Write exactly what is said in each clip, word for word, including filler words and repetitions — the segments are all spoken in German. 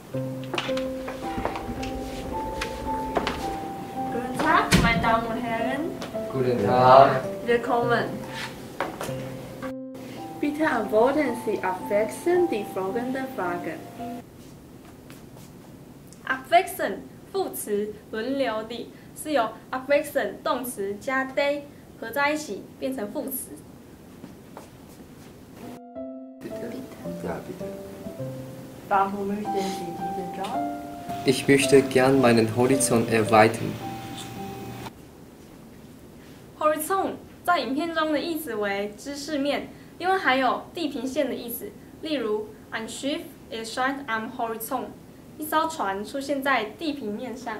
Guten Tag, meine Damen und Herren. Guten Tag. Willkommen. Bitte antworten Sie abwechselnd die folgende Frage. Abwechselnd 副词轮流的是由 abwechselnd 动词加 day 合在一起变成副词。 Bitte. Ja, bitte. Warum möchten Sie diesen Job? Ich möchte gern meinen Horizont erweitern. Horizont 在影片中的意思为知识面，另外还有地平线的意思。例如 ，Ein Schiff erscheint am Horizont， 一艘船出现在地平面上。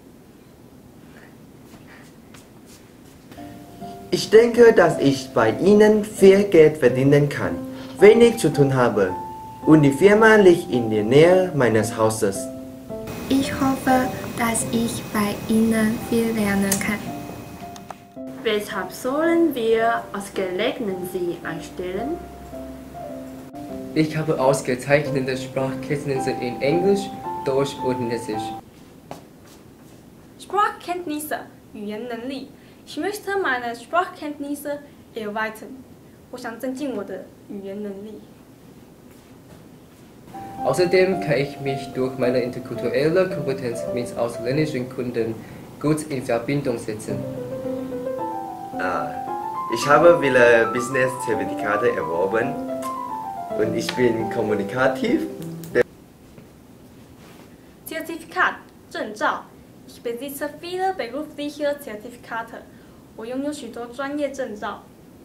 Ich denke, dass ich bei Ihnen viel Geld verdienen kann, wenn ich zu tun habe. Und die Firma liegt in der Nähe meines Hauses. Ich hoffe, dass ich bei Ihnen viel lernen kann. Weshalb sollen wir ausgerechnet Sie einstellen? Ich habe ausgezeichnete Sprachkenntnisse in Englisch, Deutsch und Chinesisch. Sprachkenntnisse 语言能力。Ich möchte meine Sprachkenntnisse erweitern. 我想增进我的语言能力。 Außerdem kann ich mich durch meine interkulturelle Kompetenz mit ausländischen Kunden gut in Verbindung setzen. Ah, ich habe viele Business-Zertifikate erworben und ich bin kommunikativ. Zertifikat 证照。Ich besitze viele berufliche Zertifikate. 我拥有许多专业证照。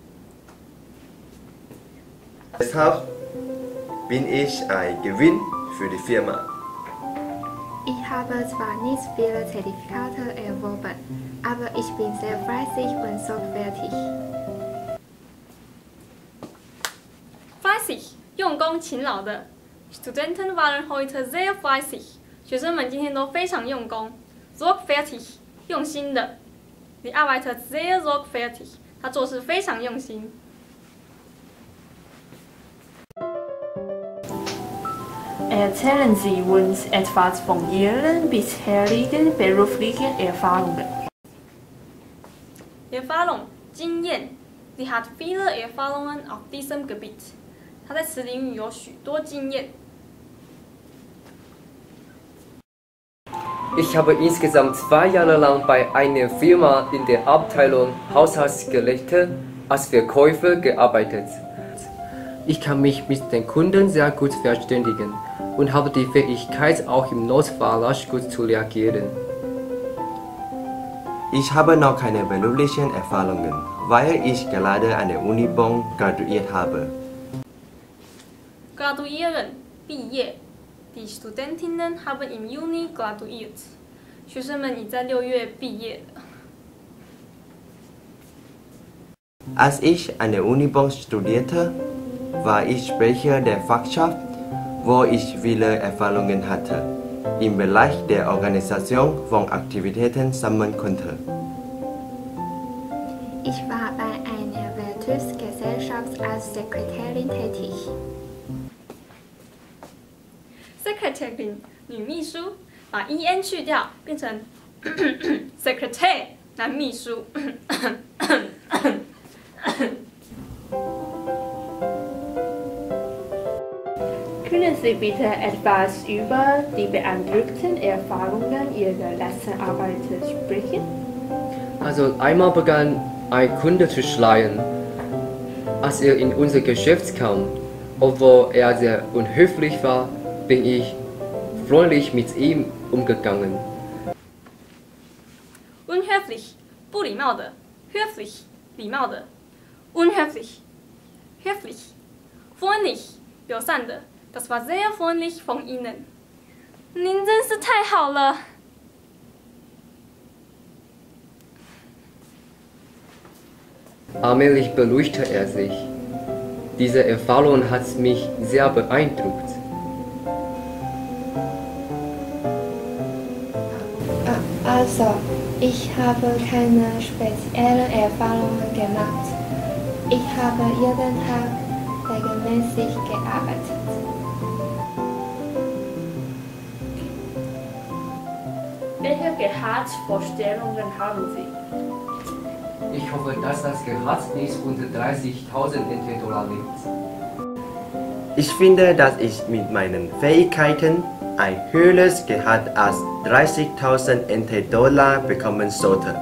Deshalb bin ich ein Gewinn für die Firma. Ich habe zwar nicht viele Zertifikate erworben, aber ich bin sehr fleißig und sorgfältig. Fleißig 用功勤劳的。Studenten waren heute sehr fleißig. 学生们今天都非常用功。Sorgfältig 用心的。Die arbeitet sehr sorgfältig. 他做事非常用心。Erzählen Sie uns etwas von Ihren bisherigen beruflichen Erfahrungen. Erfahrung 经验。Sie hat viele Erfahrungen auf diesem Gebiet. 她在此领域有许多经验。 Ich habe insgesamt zwei Jahre lang bei einer Firma in der Abteilung Haushaltsgeräte als Verkäufer gearbeitet. Ich kann mich mit den Kunden sehr gut verständigen und habe die Fähigkeit, auch im Notfall rasch gut zu reagieren. Ich habe noch keine beruflichen Erfahrungen, weil ich gerade an der Uni Bonn graduiert habe. Graduieren 毕业。Die Studentinnen haben im Juni graduiert. 学生们已在六月毕业了。 Als ich an der Uni Bonn studierte, war ich Sprecher der Fachschaft, wo ich viele Erfahrungen hatte, im Bereich der Organisation von Aktivitäten sammeln konnte. Ich war bei einer Vertriebsgesellschaft als Sekretärin tätig. Secretary 女秘书，把 en 去掉，变成secretary 男秘书。Können Sie bitte etwas über die beeindruckenden Erfahrungen Ihrer letzten Arbeit sprechen? Also einmal begann ein Kunde zu schreien, als er in unser Geschäft kam. Obwohl er sehr unhöflich war, bin ich freundlich mit ihm umgegangen. Unhöflich 不礼貌的 höflich 礼貌的 unhöflich höflich freundlich 友善的 Das war sehr freundlich von Ihnen. 您真是太好了。 Allmählich beruhigte er sich. Diese Erfahrung hat mich sehr beeindruckt. Also, ich habe keine speziellen Erfahrungen gemacht. Ich habe jeden Tag regelmäßig gearbeitet. Welche Gehaltsvorstellungen haben Sie? Ich hoffe, dass das Gehalt nicht unter dreißigtausend N T-Dollar liegt. Ich finde, dass ich mit meinen Fähigkeiten ein höheres Gehalt als dreißigtausend N T-Dollar bekommen sollte.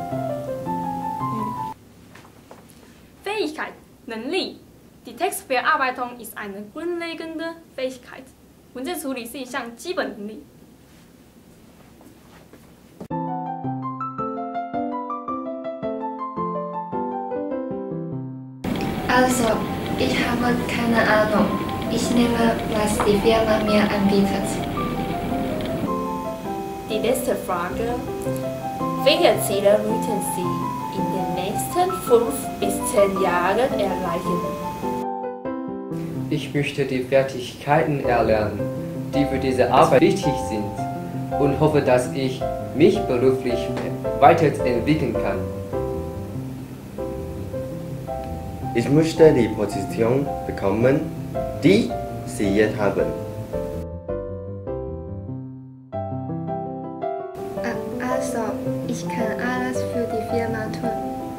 Fähigkeit, 能力. Die Textverarbeitung ist eine grundlegende Fähigkeit. 文字处理是一项基本能力。 Also, ich habe keine Ahnung. Ich nehme, was die Firma mir anbietet. Die letzte Frage. Welche Ziele möchten Sie in den nächsten fünf bis zehn Jahren erreichen? Ich möchte die Fertigkeiten erlernen, die für diese Arbeit wichtig sind und hoffe, dass ich mich beruflich weiterentwickeln kann. Ich möchte die Position bekommen, die Sie jetzt haben. Also, ich kann alles für die Firma tun.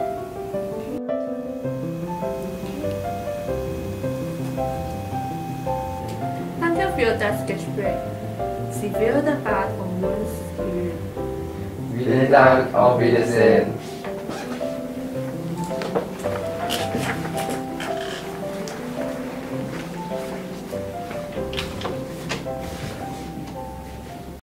Danke für das Gespräch. Sie werden bald von uns hören. Vielen Dank, auf Wiedersehen.